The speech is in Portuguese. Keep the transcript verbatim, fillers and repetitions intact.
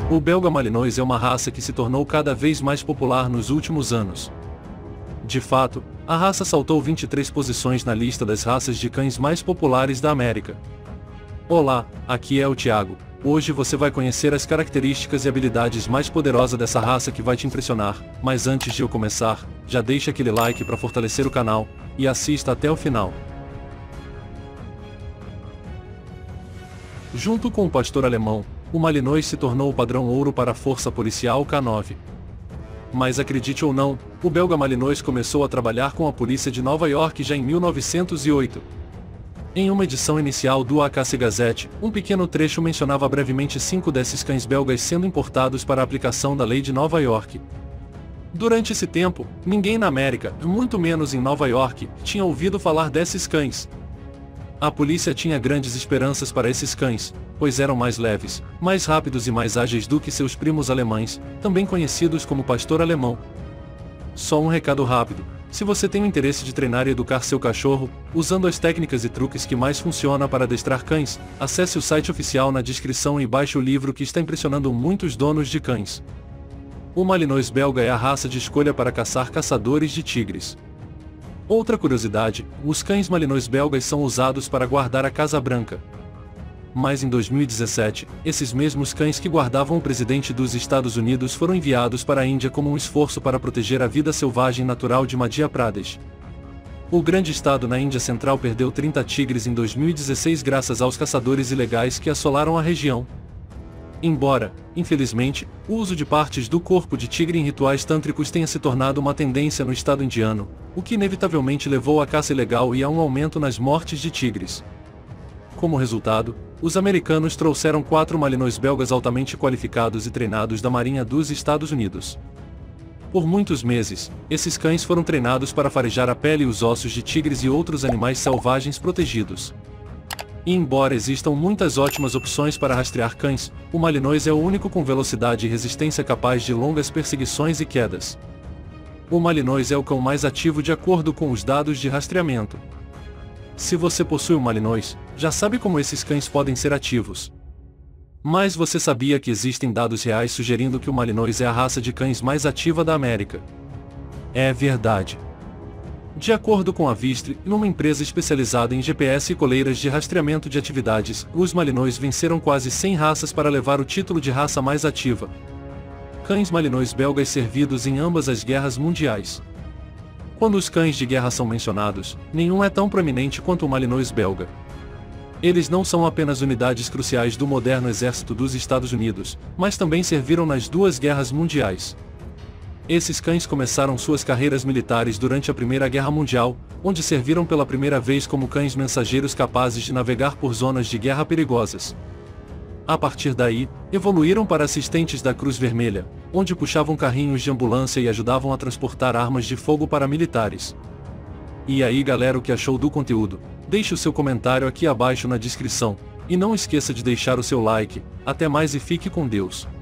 O belga Malinois é uma raça que se tornou cada vez mais popular nos últimos anos. De fato, a raça saltou vinte e três posições na lista das raças de cães mais populares da América. Olá, aqui é o Thiago. Hoje você vai conhecer as características e habilidades mais poderosas dessa raça que vai te impressionar, mas antes de eu começar, já deixa aquele like para fortalecer o canal, e assista até o final. Junto com o pastor alemão, o Malinois se tornou o padrão ouro para a força policial K nove. Mas acredite ou não, o belga Malinois começou a trabalhar com a polícia de Nova York já em mil novecentos e oito. Em uma edição inicial do A K C Gazette, um pequeno trecho mencionava brevemente cinco desses cães belgas sendo importados para a aplicação da lei de Nova York. Durante esse tempo, ninguém na América, muito menos em Nova York, tinha ouvido falar desses cães. A polícia tinha grandes esperanças para esses cães, pois eram mais leves, mais rápidos e mais ágeis do que seus primos alemães, também conhecidos como pastor alemão. Só um recado rápido: se você tem o interesse de treinar e educar seu cachorro, usando as técnicas e truques que mais funcionam para adestrar cães, acesse o site oficial na descrição e baixe o livro que está impressionando muitos donos de cães. O Malinois belga é a raça de escolha para caçar caçadores de tigres. Outra curiosidade, os cães Malinois belgas são usados para guardar a Casa Branca. Mas em dois mil e dezessete, esses mesmos cães que guardavam o presidente dos Estados Unidos foram enviados para a Índia como um esforço para proteger a vida selvagem natural de Madhya Pradesh. O grande estado na Índia Central perdeu trinta tigres em dois mil e dezesseis graças aos caçadores ilegais que assolaram a região. Embora, infelizmente, o uso de partes do corpo de tigre em rituais tântricos tenha se tornado uma tendência no estado indiano, o que inevitavelmente levou à caça ilegal e a um aumento nas mortes de tigres. Como resultado, os americanos trouxeram quatro Malinois belgas altamente qualificados e treinados da Marinha dos Estados Unidos. Por muitos meses, esses cães foram treinados para farejar a pele e os ossos de tigres e outros animais selvagens protegidos. E embora existam muitas ótimas opções para rastrear cães, o Malinois é o único com velocidade e resistência capaz de longas perseguições e quedas. O Malinois é o cão mais ativo de acordo com os dados de rastreamento. Se você possui um Malinois, já sabe como esses cães podem ser ativos. Mas você sabia que existem dados reais sugerindo que o Malinois é a raça de cães mais ativa da América? É verdade. De acordo com a Vistre, uma empresa especializada em G P S e coleiras de rastreamento de atividades, os Malinois venceram quase cem raças para levar o título de raça mais ativa. Cães Malinois belgas servidos em ambas as guerras mundiais. Quando os cães de guerra são mencionados, nenhum é tão proeminente quanto o Malinois belga. Eles não são apenas unidades cruciais do moderno exército dos Estados Unidos, mas também serviram nas duas guerras mundiais. Esses cães começaram suas carreiras militares durante a Primeira Guerra Mundial, onde serviram pela primeira vez como cães mensageiros capazes de navegar por zonas de guerra perigosas. A partir daí, evoluíram para assistentes da Cruz Vermelha, onde puxavam carrinhos de ambulância e ajudavam a transportar armas de fogo para militares. E aí galera, o que achou do conteúdo? Deixe o seu comentário aqui abaixo na descrição, e não esqueça de deixar o seu like. Até mais e fique com Deus.